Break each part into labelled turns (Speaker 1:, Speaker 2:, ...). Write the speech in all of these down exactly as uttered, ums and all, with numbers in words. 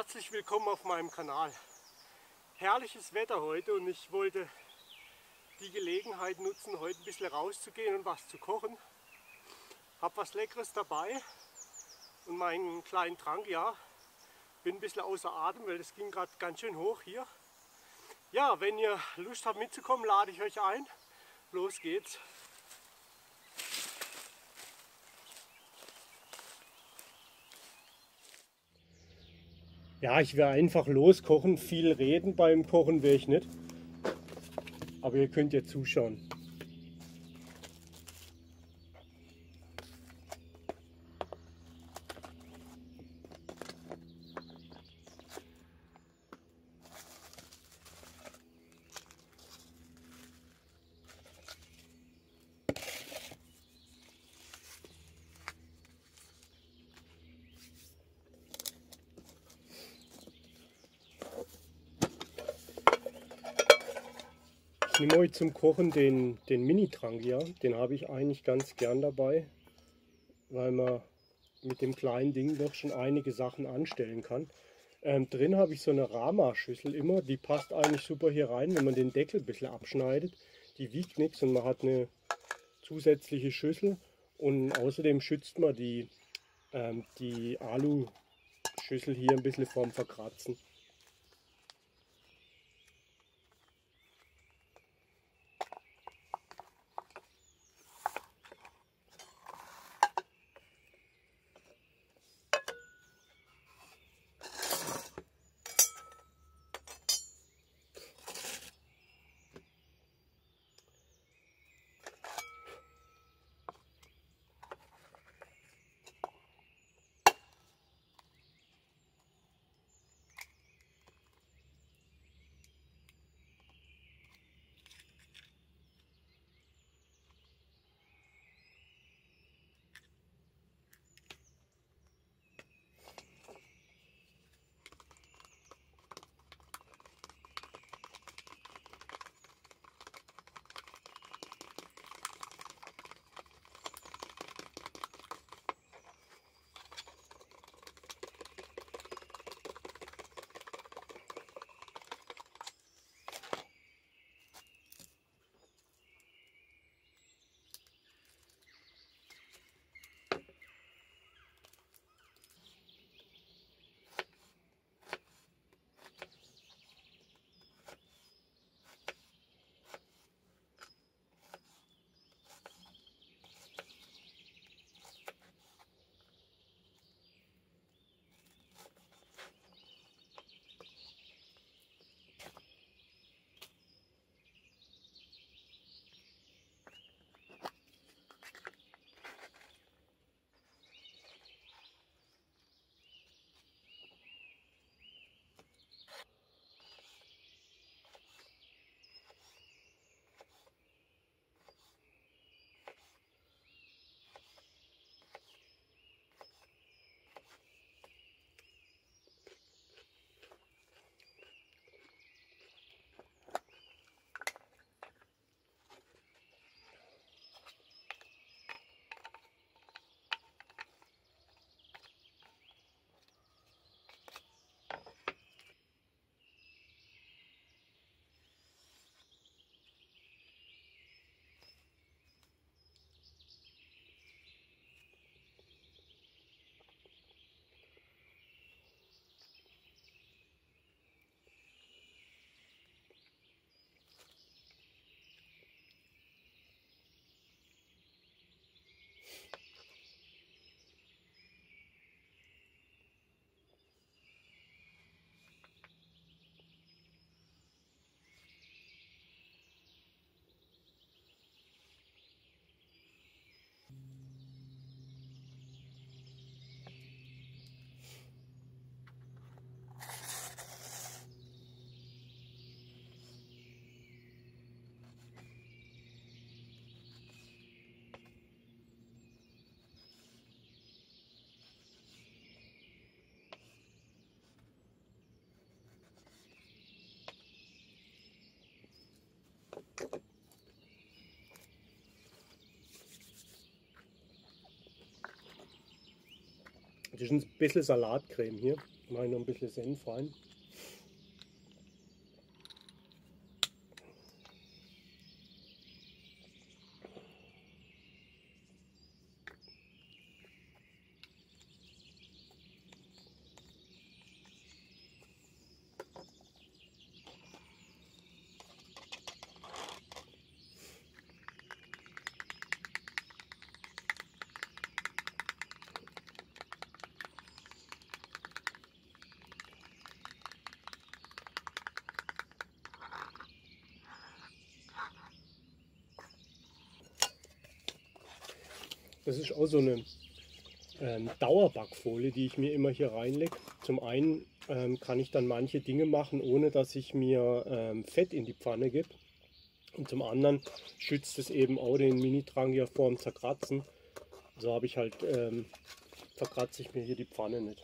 Speaker 1: Herzlich willkommen auf meinem Kanal. Herrliches Wetter heute und ich wollte die Gelegenheit nutzen, heute ein bisschen rauszugehen und was zu kochen. Hab was Leckeres dabei und meinen kleinen Trank, ja. Bin ein bisschen außer Atem, weil das ging gerade ganz schön hoch hier. Ja, wenn ihr Lust habt mitzukommen, lade ich euch ein. Los geht's. Ja, ich werde einfach loskochen. Viel reden beim Kochen will ich nicht. Aber ihr könnt ja zuschauen. Ich nehme heute zum Kochen den, den Mini-Trangia. Den habe ich eigentlich ganz gern dabei, weil man mit dem kleinen Ding doch schon einige Sachen anstellen kann. Ähm, drin habe ich so eine Rama-Schüssel immer, die passt eigentlich super hier rein, wenn man den Deckel ein bisschen abschneidet. Die wiegt nichts und man hat eine zusätzliche Schüssel und außerdem schützt man die, ähm, die Alu-Schüssel hier ein bisschen vorm Verkratzen. Das ist ein bisschen Salatcreme hier. Mache ich noch ein bisschen Senf rein. Das ist auch so eine ähm, Dauerbackfolie, die ich mir immer hier reinlege. Zum einen ähm, kann ich dann manche Dinge machen, ohne dass ich mir ähm, Fett in die Pfanne gebe. Und zum anderen schützt es eben auch den Mini-Trangia vor dem Zerkratzen. So habe ich halt, ähm, verkratze ich mir hier die Pfanne nicht.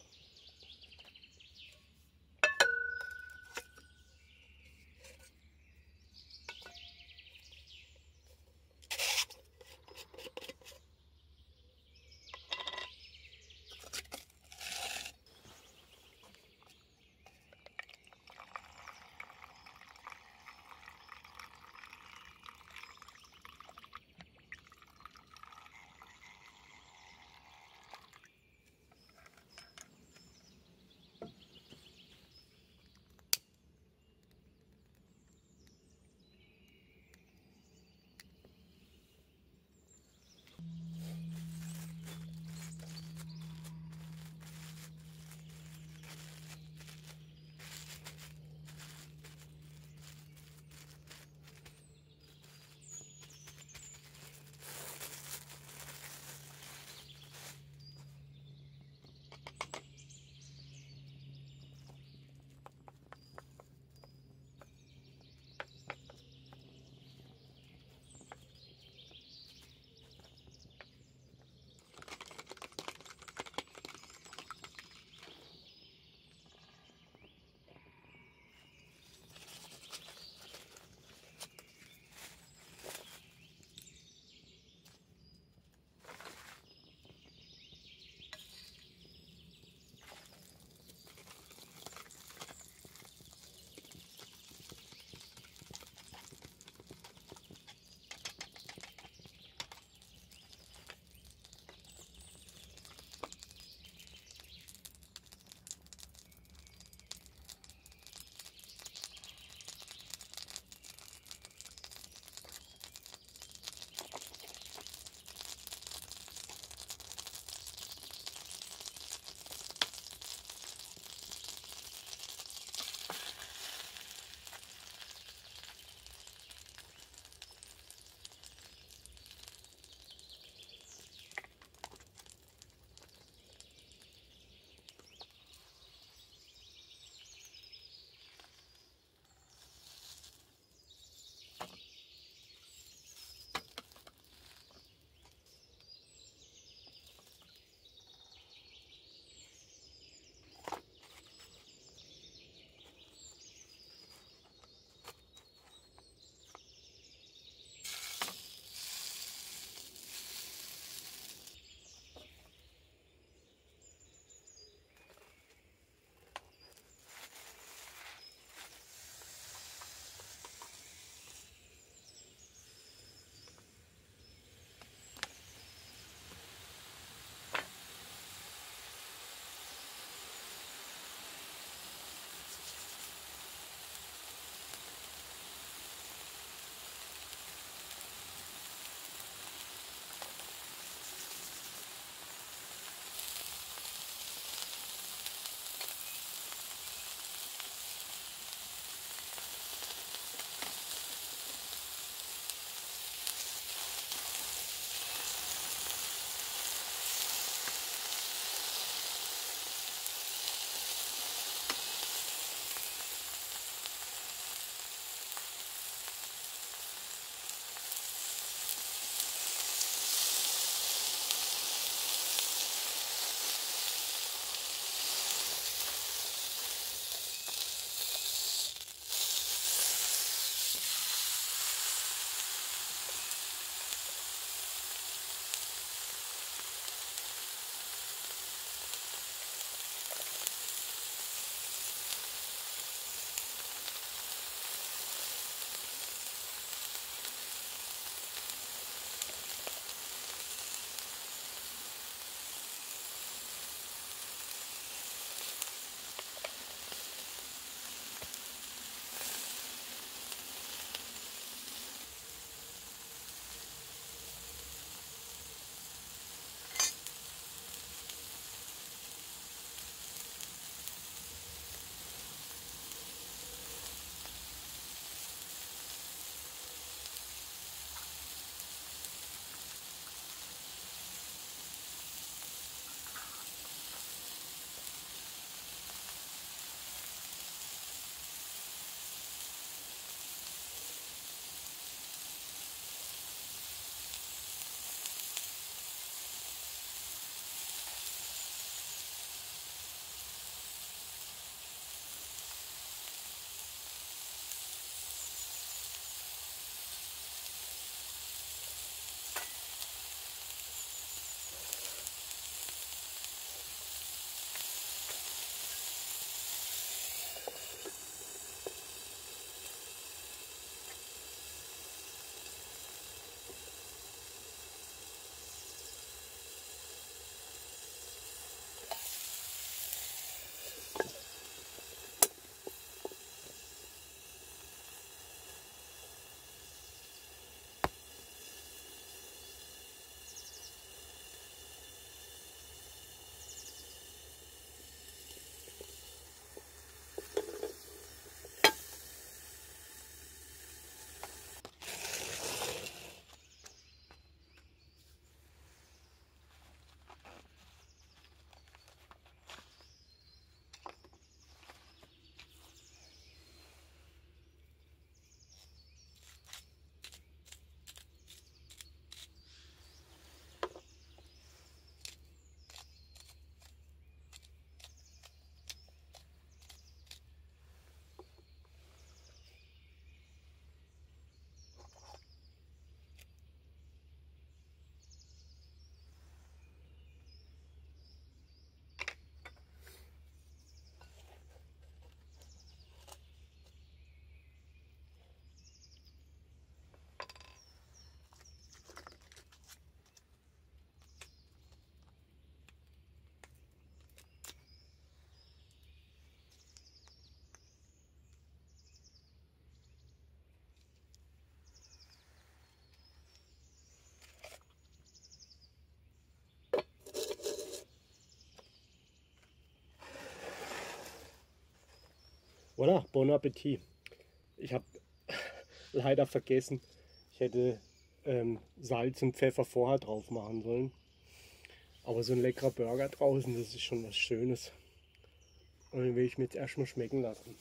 Speaker 1: Voilà, bon Appetit. Ich habe leider vergessen, ich hätte ähm, Salz und Pfeffer vorher drauf machen sollen. Aber so ein leckerer Burger draußen, das ist schon was Schönes. Und den will ich mir jetzt erstmal schmecken lassen.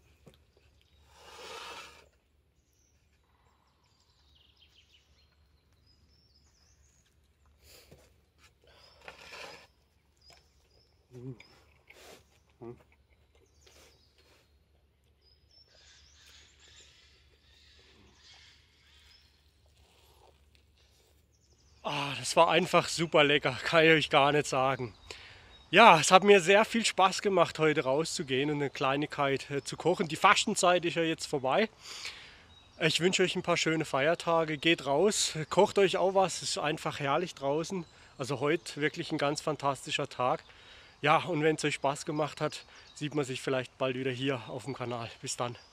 Speaker 1: Hm. Hm. Ah, das war einfach super lecker, kann ich euch gar nicht sagen. Ja, es hat mir sehr viel Spaß gemacht, heute rauszugehen und eine Kleinigkeit äh, zu kochen. Die Fastenzeit ist ja jetzt vorbei. Ich wünsche euch ein paar schöne Feiertage. Geht raus, kocht euch auch was. Es ist einfach herrlich draußen. Also heute wirklich ein ganz fantastischer Tag. Ja, und wenn es euch Spaß gemacht hat, sieht man sich vielleicht bald wieder hier auf dem Kanal. Bis dann.